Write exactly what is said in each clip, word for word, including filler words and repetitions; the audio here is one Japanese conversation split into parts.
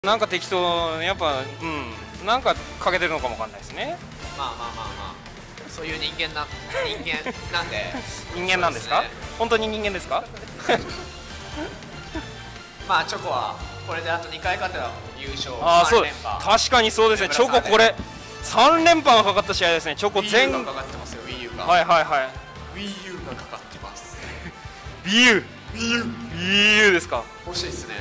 なんか適当、やっぱ、うん、なんか欠けてるのかもわかんないですね。 まあまあまあまあ、そういう人間な、人間なんで。 人間なんですか？ そうですね、 本当に人間ですか？ まあ、チョコは、これであとにかい勝てば優勝、 ああ、そう、 さん連覇。 確かにそうですね、チョコ、これ、さん連覇がかかった試合ですね、チョコ全 Wii U がかかってますよ、Wii U が。 はいはいはい。 Wii U がかかってます。 Wii U。 Wii U。 Wii U ですか。 欲しいですね。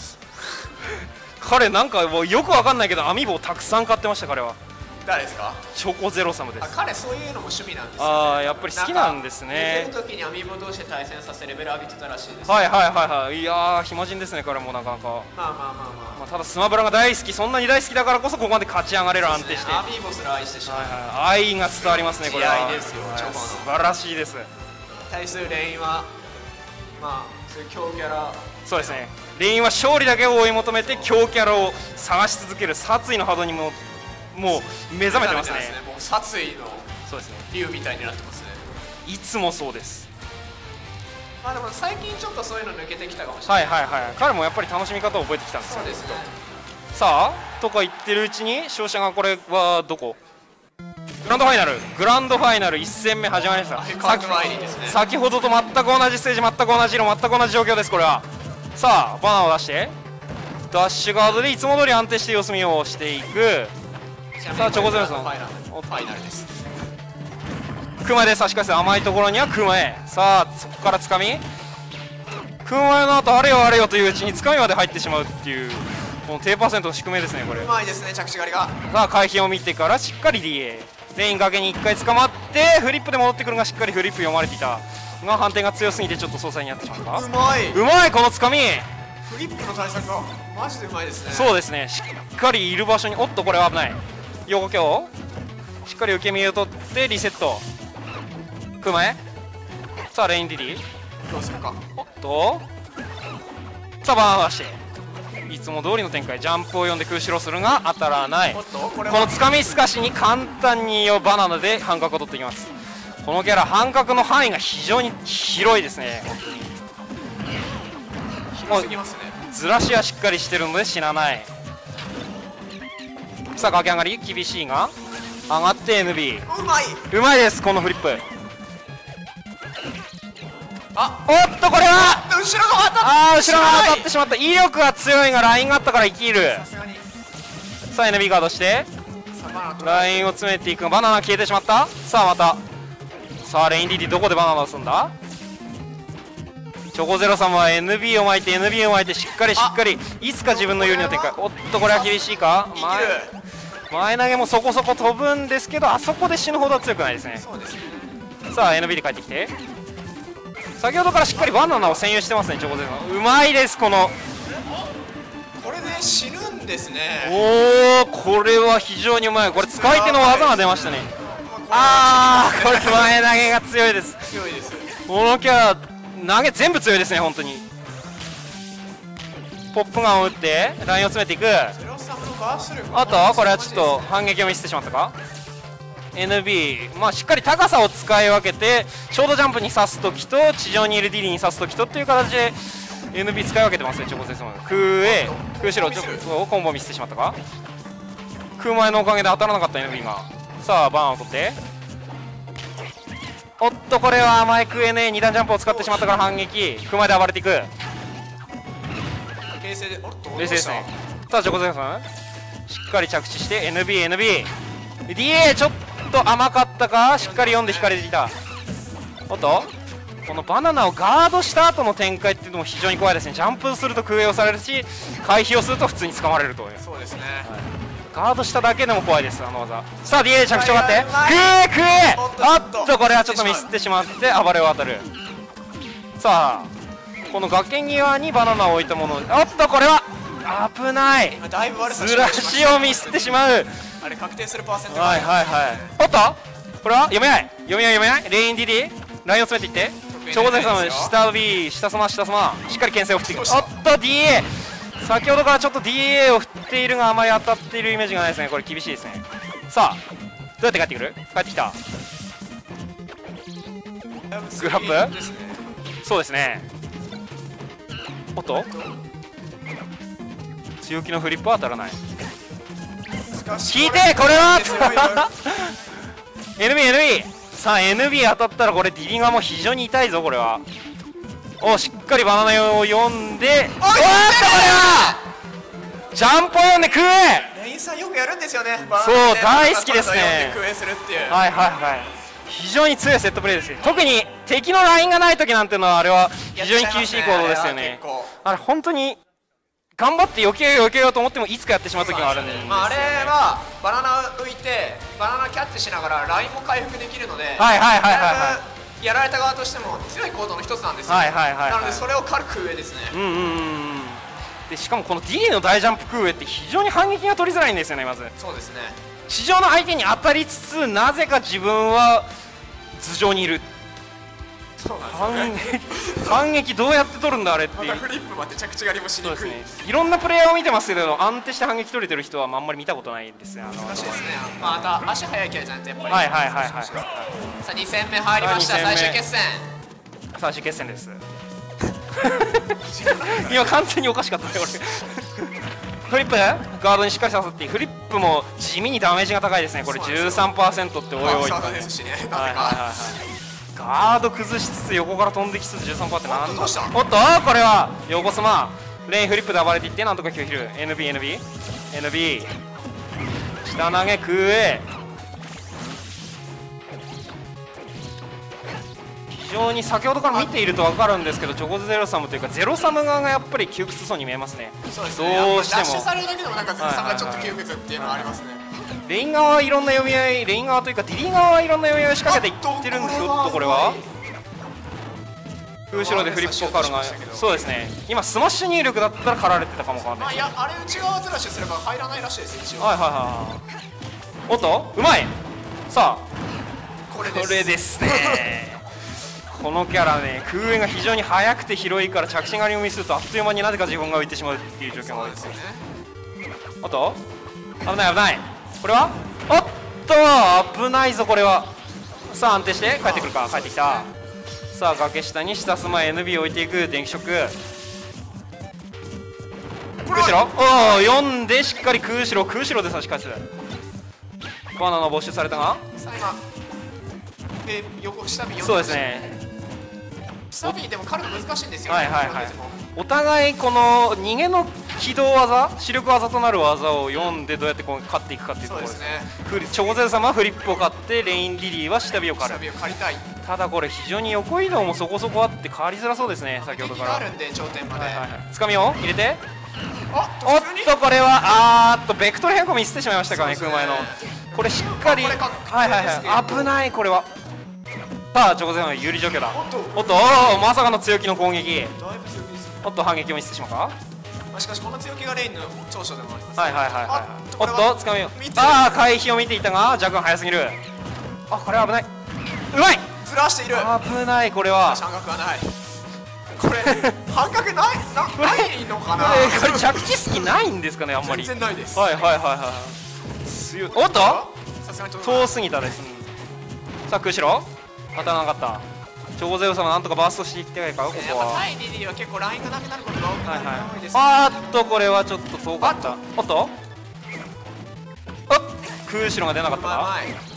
彼、なんかもうよくわかんないけど、アミーボをたくさん買ってました、彼は。 誰ですか？ チョコゼロサムです。 あ、彼そういうのも趣味なんですよ、ね。 ああ、やっぱり好きなんですね。 寝てる時にアミーボ同士で対戦させレベル上げてたらしいです、 はいはいはいはい。いやー、暇人ですね、彼もなかなか。 まあまあまあまあ、 まあ、ただスマブラが大好き、そんなに大好きだからこそここまで勝ち上がれる、安定して。 アミーボすら愛してしまう。 はいはい、愛が伝わりますね、これは。 愛ですよ、チョコの。 素晴らしいです。 対するレインは、まあ、そういう強キャラ。 そうですね。レインは勝利だけを追い求めて強キャラを探し続ける殺意の波動にももう目覚めてますね。 もう殺意のそうですね。 竜みたいになってますね。 いつもそうです。 まあでも最近ちょっとそういうの抜けてきたかもしれない。 はいはいはい。彼もやっぱり楽しみ方を覚えてきたんですよ。 そうですね。 さあとか言ってるうちに勝者がこれはどこ？グランドファイナルグランドファイナルいち戦目始まりました。先, ね、先ほどと全く同じステージ、全く同じ色、全く同じ状況です。これはさあバナナを出してダッシュガードでいつも通り安定して様子見をしていく。さあチョコゼロさんファイナルです。クマで差し返す甘いところにはクマへ。さあそこからつかみクマの後あれよあれよといううちにつかみまで入ってしまうっていうこの低パーセントの宿命ですね。これうまいですね、着地狩りが。 さあ回避を見てからしっかり ディーエー レイン崖にいっかい捕まってフリップで戻ってくるがしっかりフリップ読まれていたが判定が強すぎてちょっと操作になってしまった。 うまいうまいこのつかみフリップの対策がマジでうまいですね。 そうですね、しっかりいる場所におっとこれは危ない横強しっかり受け身を取ってリセットクマへ。さあレイン ディディどうするか。 おっとさあバーン出していつも通りの展開、ジャンプを読んで空白するが当たらない。このつかみすかしに簡単にバナナで半角を取っていきます。このキャラ半角の範囲が非常に広いですね。 広すぎますね。 ずらしはしっかりしてるので死なない。さあ駆け上がり厳しいが上がって エヌビーうまいうまいです。このフリップあおっとこれは後ろが当たったあー後ろが当たってしまった。威力が強いがラインがあったから生きる。さあ エヌビー ガードしてラインを詰めていくがバナナ消えてしまった。さあまたさあレイン ディディ どこでバナナをすんだ。チョコゼロさんは エヌビー を巻いて エヌビー を巻いてしっかりしっかりいつか自分の有利な展開。おっとこれは厳しいか。前前投げもそこそこ飛ぶんですけどあそこで死ぬほどは強くないですね。さあ エヌビー で帰ってきて先ほどからしっかりバナナを占有してますね。チョコゼロさんうまいです。このこれで死ぬんですね。 おおこれは非常にうまい。これ使い手の技が出ましたね。ああこれ前投げが強いです。 強いです。 このキャラ投げ全部強いですね本当に。ポップガンを打ってラインを詰めていく。あとこれはちょっと反撃を見せてしまったか。 エヌビー、まあ、しっかり高さを使い分けてショートジャンプに刺すときと地上にいるディリーに刺すときとっていう形で エヌビー 使い分けてますね。チョコゼロさん空 A 空白ちょっとコンボ見せてしまったか。空前のおかげで当たらなかった エヌビー が。さあバーンを取っておっとこれは甘い空 エヌエーに 段ジャンプを使ってしまったから反撃空前で暴れていく。 冷静で冷静ですね。さあチョコゼロさんしっかり着地して エヌビーエヌビー ディーエー ちょっと甘かったか。しっかり読んで引かれていた。おっとこのバナナをガードした後の展開っていうのも非常に怖いですね。ジャンプすると空 A をされるし回避をすると普通に掴まれるという。 そうですね、 はい、ガードしただけでも怖いですあの技。さあ ディーエー 着地があってクエクエおっとこれはちょっとミスってしまって暴れを当たる。さあこの崖際にバナナを置いたものおっとこれは危ない。ずらしをミスってしまう。 あれ確定するパーセントはいはいはい。おっとこれは読めない読めない読めないレイン ディディ ラインを詰めていってチョコゼロさん下 B 下スマ下スマしっかり牽制を振っていく。おっと ディーエー 先ほどからちょっと ディーエー を振っているがあまり当たっているイメージがないですね。これ厳しいですね。さあどうやって帰ってくる帰ってきたグラップそうですね。おっと強気のフリップは当たらない。 引引いてこれはエヌビーエヌビー さあ エヌビー 当たったらこれディリガーも非常に痛いぞこれは。おしっかりバナナを読んで、おっとこれはジャンプを読んでクエ。 レインさんよくやるんですよね。 そう大好きですね。 クエするっていう。 はいはいはい。非常に強いセットプレーですよ。特に敵のラインがない時なんていうのはあれは非常に厳しい行動ですよね。あれ本当に頑張って避けよう避けようと思ってもいつかやってしまう時があるんですよね。 まあ、あれはバナナ浮いてバナナキャッチしながらラインも回復できるので、 はいはいはいはいはい、 やられた側としても強い行動の一つなんですよ。 はいはいはい、 なのでそれを軽く上ですね。 うんうんうん。でしかもこの D の大ジャンプ空上って非常に反撃が取りづらいんですよね。まずそうですね、 地上の相手に当たりつつなぜか自分は頭上にいる。 そうなんですよね。 反撃反撃どうやって取るんだあれっていう。 またフリップまで着地狩りもしにくい。 そうですね、いろんなプレイヤーを見てますけど安定して反撃取れてる人はあんまり見たことないですね。 難しいですね。また足速いキャラじゃなくてやっぱり。 はいはいはいはい。 さあに戦目入りました。最終決戦最終決戦です今完全におかしかったね俺フリップガードにしっかり刺さってフリップも地味にダメージが高いですね。これ じゅうさんパーセント っておいおい、ガード崩しつつ横から飛んできつつ じゅうさんパーセント ってなんだ。おっとこれは横スマレインフリップで暴れていってなんとかキルヒル エヌビーエヌビーエヌビー 下投げ空へ。非常に先ほどから見ていると分かるんですけどチョコゼロサムというかゼロサム側がやっぱり窮屈そうに見えますね。 そうですね、どうしてもダッシュされるだけでもなんかゼロサムがちょっと窮屈っていうのはありますね。 レイン側はいろんな読み合いレイン側というかディリー側はいろんな読み合いを仕掛けていってるんですよ。っとこれは後ろでフリップを狩るがそうですね。今スマッシュ入力だったら狩られてたかもわかんない。 いやあれ内側ずらしすれば入らないらしいですよ。 はいはいはい。おっとうまい。さあこれですねこのキャラね空上が非常に速くて広いから着地狩りをミスるとあっという間になぜか自分が浮いてしまうっていう状況もあるんですよね。おっと危ない危ない。これはおっと危ないぞこれは。さあ安定して帰ってくるか。帰ってきた。さあ崖下に下スマ エヌビー 置いていく電気ショック空白おお読んでしっかり空白空白で差し返す。バナナ没収されたがさあ今え横下 B そうですね。 下 B でも狩るの難しいんですよ。 はいはいはい。お互いこの逃げの起動技視力技となる技を読んでどうやってこう勝っていくかっていうところですね。チョコゼル様はフリップを買ってレインリリーは下火を狩る。ただこれ非常に横移動もそこそこあって変わりづらそうですね。先ほどからつかみを入れておっとこれはあーっとベクトル変更ミスってしまいましたかね空前の。これしっかりはいはいはい危ない。これはさあチョコゼル様有利状況だ。おっとまさかの強気の攻撃。おっと反撃をミスってしまうか。 しかしこの強気がレインの長所でもあります。 はいはいはいはい。おっとつかみをああ回避を見ていたがジャグが早すぎる。あこれは危ない。うまいずらしている。 危ないこれは。 半角はない。これ半角ないないのかな。 これ着地隙ないんですかねあんまり。 全然ないです。 はいはいはいはい。強い。おっと遠すぎたです。さあ空白当たらなかった。チョコゼロ様なんとかバーストしていきたいかここは。 対リリーは結構ラインがなくなることが多くなる多いです。 あーっとこれはちょっと遠かった。おっとおっ空白が出なかったか。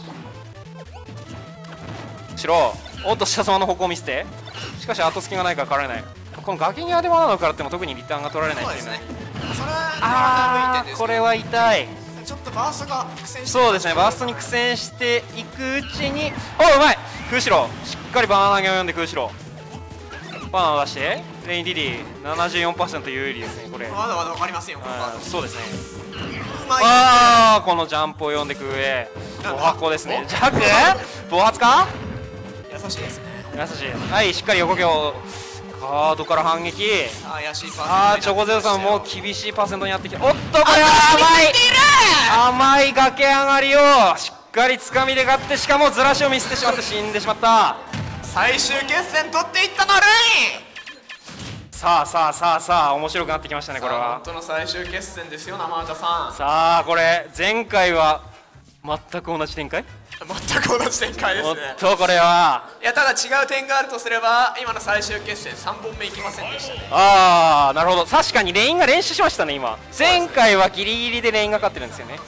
白おっと下様の方向を見せてしかし後隙がないから狩られない。この崖際でバナナを狩っても特にリターンが取られないっていうね。ああこれは痛い。 ちょっとバーストが苦戦してそうですねバーストに苦戦していくうちにおうまい空白しっかりバナナ投げを読んで空白バナナを出してレインリリー ななじゅうよんパーセント 有利ですね。これまだまだ分かりませんよこのカード。 そうですね。ああこのジャンプを読んで空へお箱ですね。ジャック暴発か優しいですね。 優しい。はいしっかり横強カードから反撃。 怪しいパーああチョコゼロさんも厳しいパーセントにやってきておっとこれは甘い甘い崖上がりをしっかりつかみで勝ってしかもずらしを見せてしまって死んでしまった。 最終決戦取っていったのはルイン。 さあさあさあさあ面白くなってきましたねこれは。 本当の最終決戦ですよ生畑さん。 さあこれ前回は全く同じ展開。 全く同じ展開ですおっね。 とこれはいやただ違う点があるとすれば今の最終決戦さんぼんめいきませんでしたね。 ああなるほど、確かにレインが連取しましたね今。前回はギリギリでレインが勝ってるんですよね。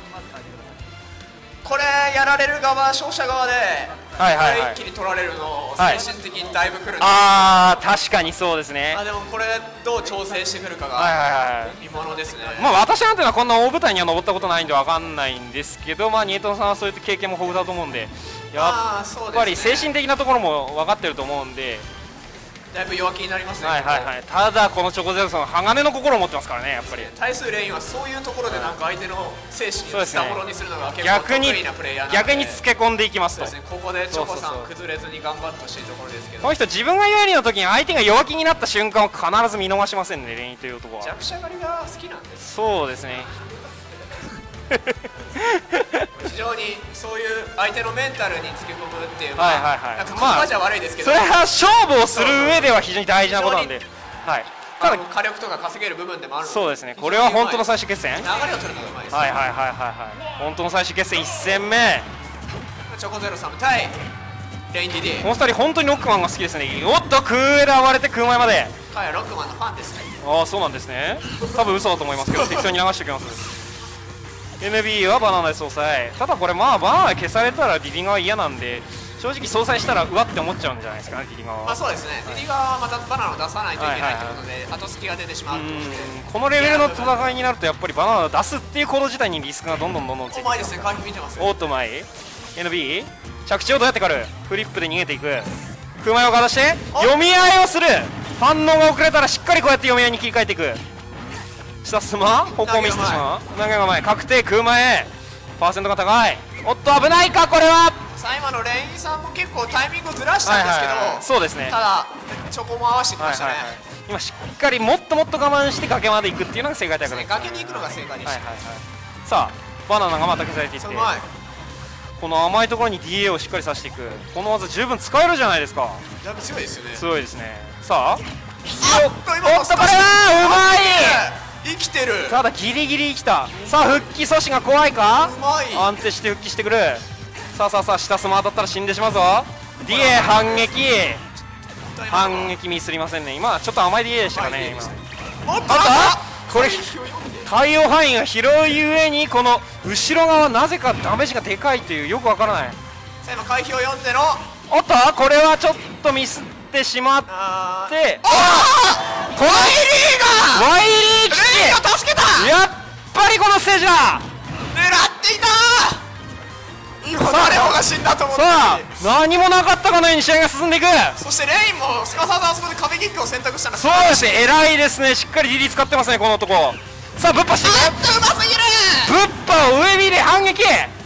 これやられる側勝者側ではいはいはい、 一気に取られるのはい精神的にだいぶくるんで、 ああ確かにそうですね。 あでもこれどう調整してくるかはいはいがはい見ものですね。 まあ私なんていうのはこんな大舞台には登ったことないんでわかんないんですけど、まあニエトンさんはそういった経験も豊富だと思うんで、やあーそうですねっぱり精神的なところも分かってると思うんで、 だいぶ弱気になりますね。 はいはいはい、ただこのチョコゼロさんは鋼の心を持ってますからね、やっぱり対するレインはそういうところでなんか相手の精神をそうですね下物にするのが結構逆に得意なプレイヤーなので、 逆につけ込んでいきますと。 そうですね、ここでチョコさそうそうそうん崩れずに頑張ってほしいところですけど、 この人自分が有利の時に相手が弱気になった瞬間を必ず見逃しませんね、レインという男は。 弱者狩りが好きなんです。 そうですね非常にそういう相手のメンタルにつけ込むっていう、 はいはいはいなんか言葉じゃ悪いですけど、 それは勝負をする上では非常に大事なことなんで、はいただ火力とか稼げる部分でもあるので、 そうですね、これは本当の最終決戦、 流れを取るのがうまいです、 はいはいはいはいはい本当の最終決戦いち戦目。 チョコゼロさん対レイン ディーディー、 このふたり本当にロックマンが好きですね。おっとクーエラ暴れて空前まで。 彼はロックマンのファンですね。 ああそうなんですね、多分嘘だと思いますけど適当に流しておきます。 エヌビー はバナナで総裁、ただこれまあバナナ消されたらディディガは嫌なんで、正直総裁したらうわって思っちゃうんじゃないですかね、ディディガは。 まあそうですね、ディディガはまたバナナを出さないといけないということで後付きが出てしまうということで、 このレベルの戦いになるとやっぱりバナナを出すっていうこと自体にリスクがどんどんどんどんついてうまいですね、回避見てますよ。 おっと前 エヌビー 着地をどうやって狩る、フリップで逃げていく、空前をかざして読み合いをする、反応が遅れたらしっかりこうやって読み合いに切り替えていく、下スマ方向を見せてしまう、投げが前確定空前パーセントが高い、おっと危ないかこれは。 さあ今のレインさんも結構タイミングをずらしたんですけど、 そうですね、 ただチョコも合わせてきましたね。 今しっかりもっともっと我慢して崖まで行くっていうのが正解タイプです。 崖に行くのが正解でした。 さあバナナがまた消されていって、 うまい、 この甘いところに ディーエー をしっかり刺していく、この技十分使えるじゃないですか。 だいぶ強いですよね。 強いですね。さあおっと今のおっとこれはうまい、 生きてる、 ただギリギリ生きた。さあ復帰阻止が怖いか、 うまい、 安定して復帰してくる。さあさあさあ下スマ当たったら死んでしまうぞ。 ディーエー 反撃、反撃ミスりませんね。今ちょっと甘い ディーエー でしたかね。今おっとあったこれ対応範囲が広いゆえにこの後ろ側なぜかダメージがでかいというよくわからない。 さあ今回避を読んでのおっとこれはちょっとミスってしまって、 あーであーワイリーがワイリー基レインを助けた、 地、やっぱりこのステージだ。 狙っていた今誰もが死んだと思ったさのに、 あ何もなかったかのように試合が進んでいく。 そしてレインもすかさずあそこで壁キックを選択したのそうですね、偉いですね、しっかり ディーディー 使ってますねこの男。さあぶっぱしていく、 あっとうますぎる、 ぶっぱを上火で反撃、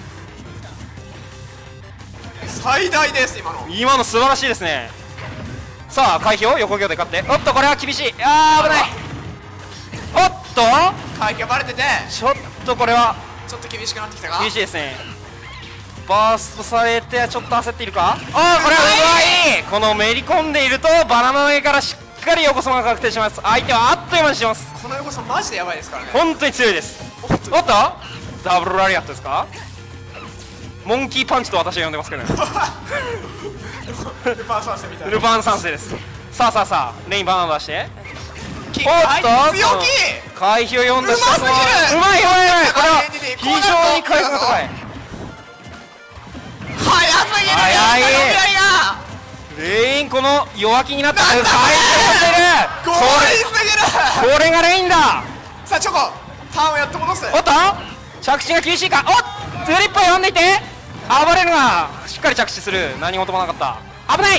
最大です今の。 今の素晴らしいですね。さあ回避を横行で勝って、おっとこれは厳しい、あー危ない、おっと回避がバレててちょっとこれはちょっと厳しくなってきたか。 厳しいですね。バーストされてちょっと焦っているか、ああこれはうまい、このめり込んでいるとバナナの上からしっかり横そばが確定します。相手はあっという間にします。 この横さマジでやばいですからね。 本当に強いです。おっとダブルラリアットですか、モンキーパンチと私は呼んでますけどねルパン三世みたいな。 ルパン三世です。さあさあさあレインバナナ出して、 キックおっと強気、 回避を読んだ下うますぎるうまいうまいうまい、これはあレインディディ非常に回復が高い。 早すぎる、 早い読み合いがレインこの弱気になったなんだ回復してる、 強引すぎる。 これがレインだ。 さあチョコターンをやって戻す。 おっと着地が厳しいか、おっフリップを読んでいて暴れるがしっかり着地する、何事もなかった、危ない。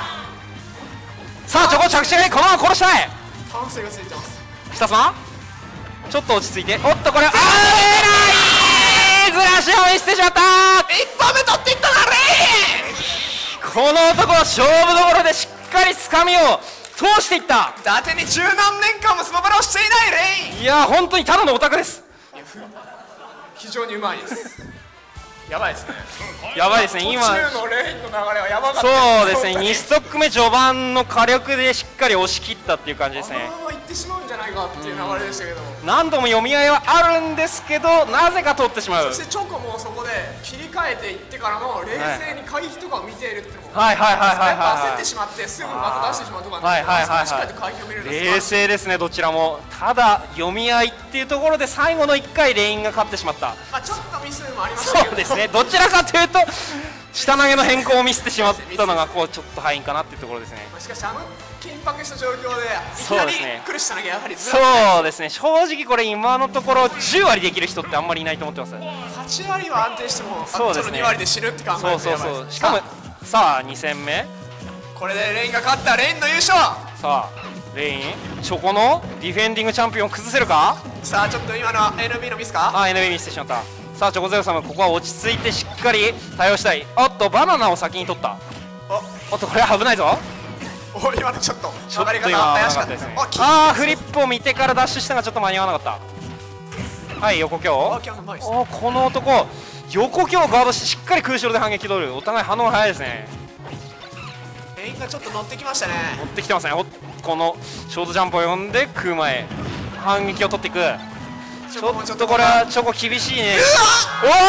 さあチョコ着地がいい、このまま殺したい。 単性がついてます。 下スマちょっと落ち着いて、おっとこれは危ない、ずらしを見せてしまった。 一発目取っていったなレイン。 この男は勝負どころでしっかりつかみを通していった。 伊達に十何年間もスマブラをしていないレイン。 いや本当にただのオタクです。 非常にうまいです。やばいですね。 やばいですね今。 途中のレインの流れはやばかった。 そうですね、にストック目序盤の火力でしっかり押し切ったっていう感じですね。 このままいってしまうんじゃないかっていう流れでしたけど、 何度も読み合いはあるんですけど、なぜか取ってしまう。 そしてチョコもそこで切り替えていってからの冷静に回避とかを見ているっていうのも、 はいはいはいはいはい、 やっぱ焦ってしまってすぐまた出してしまうとかなんですけど、しっかりと回避を見るのが冷静ですね、どちらも。ただ読み合いっていうところで最後のいっかいレインが勝ってしまった。 まあちょっとミスもありましたけど、 そうですね、どちらかというと下投げの変更をミスってしまったのがこうちょっと敗因かなっていうところですね。 しかしあの緊迫した状況でいきなり来る下投げやはりずそうですね、正直これ今のところじゅうわりできる人ってあんまりいないと思ってます。 はちわりは安定しても、 そうですね、 あとにわりで死ぬって考えると、 そうそうそう、しかもさあに戦目、 これでレインが勝った。レインの優勝。 さあレインチョコのディフェンディングチャンピオンを崩せるか。 さあちょっと今のは エヌビー のミスか。 ああ エヌビー ミスしてしまった。さあチョコゼロさんもここは落ち着いてしっかり対応したい。おっとバナナを先に取った。おっとこれは危ないぞ。 お今のちょっとちょっと曲がり方今怪しかったですね。 ああフリップを見てからダッシュしたがちょっと間に合わなかった。はい横強。おこの男横強ガードしてしっかり空白で反撃取る。お互い反応が早いですね。 レインがちょっと乗ってきましたね。 乗ってきてますね。おこのショートジャンプを読んで空前反撃を取っていく。ちょっとこれはチョコ厳しいね。おおこれ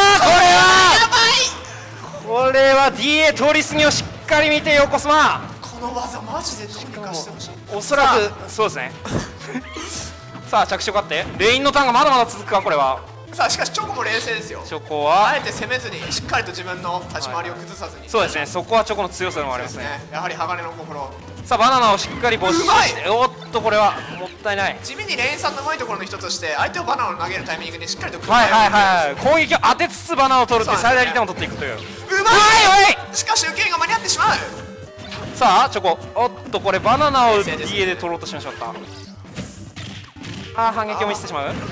はこれは ディーエー 通り過ぎをしっかり見て横スマ。 この技マジでどうにかしてほしい。 おそらくそうですねさあ着地を勝ってレインのターンがまだまだ続くか。これはさあしかしチョコも冷静ですよ。 チョコはあえて攻めずにしっかりと自分の立ち回りを崩さずに、はい、 そうですね、そこはチョコの強さでもありますね。 ねやはり鋼の心。 さあバナナをしっかり没収しておっとこれはもったいない。 地味にレインさんのうまいところの一つとして相手をバナナを投げるタイミングにしっかりとはいはいはい攻撃を当てつつバナナを取るって最大リターンを取っていくという。うまい。しかし受けが間に合ってしまう。 さあチョコおっとこれバナナを ディーエー で取ろうとしました。ああ反撃を見せてしまう。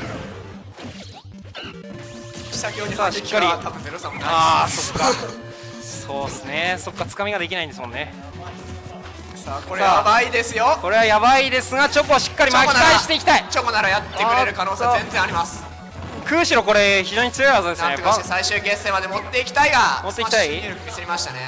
先ほどに反撃は多分ゼロさんもない。 ああそっかそうですね、そっかつかみができないんですもんね。 さあこれやばいですよ。 これはやばいですがチョコはしっかり巻き返していきたい。 チョコならやってくれる可能性全然あります。 空白これ非常に強い技ですね。 なんとかして最終決戦まで持っていきたいが持っていきたい。 ミスりましたね。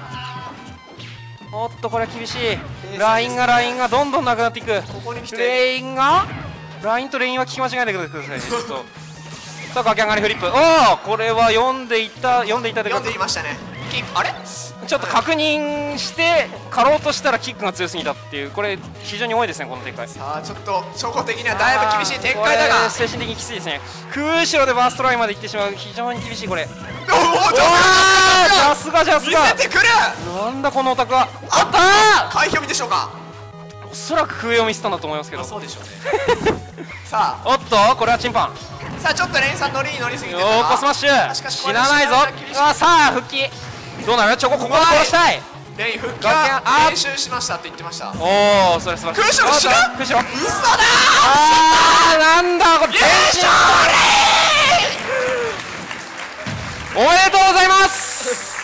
おっとこれは厳しい。ラインがラインがどんどんなくなっていく。 ここに来てレインがラインとレインは聞き間違えないでくださいねちょっとさあ駆け上がりフリップ。おおこれは読んでいた読んでいたで読んでいましたね。キックあれちょっと確認して狩ろうとしたらキックが強すぎたっていう、これ非常に多いですねこの展開。 さあちょっとチョコ的にはだいぶ厳しい展開だが精神的にきついですね。空後ろでバーストラインまで行ってしまう。非常に厳しいこれ。おおさすがジャスが見せてくる。 なんだこのオタクは。あったー回避読みでしょうか。 おそらく空読みしたんだと思いますけど。 そうでしょうねさあおっとこれはチンパン。 さあちょっとレインさん乗りに乗りすぎてヨーコスマッシュ死なないぞ。あさあ復帰どうなる。チョコここで殺したい。 レイン復帰は練習しましたって言ってました。 おおそれ素晴らしい。 空白死ぬ。 空白嘘だあーなんだこれ。 優勝レインおめでとうございます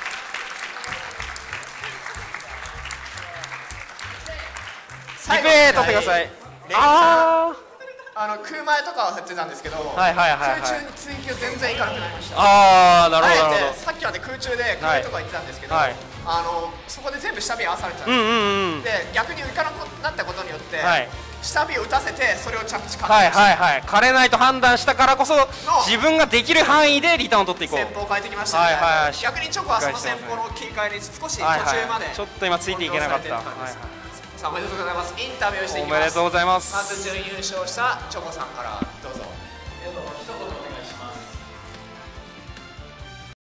リプレイ取ってください。あああの空前とかは振ってたんですけど、 はいはいはいはい、 空中に追求全然いかなくなりました。 ああなるほどなるほど。 さっきまで空中で空とか言ってたんですけど、はい、あのそこで全部下火合わされてたんです、うんうんうん、で逆に浮かなくなったことによって、はい、下火を打たせてそれを着地可能にして、はいはいはい、 枯れないと判断したからこそ自分ができる範囲でリターンを取っていこう。 戦法を変えてきましたね、はいはい、逆にチョコはその戦法の切り替えに少し途中まで、はいはい、 ちょっと今ついていけなかった。 さあおめでとうございます。インタビューしていきます。 おめでとうございます。 まず準優勝したチョコさんから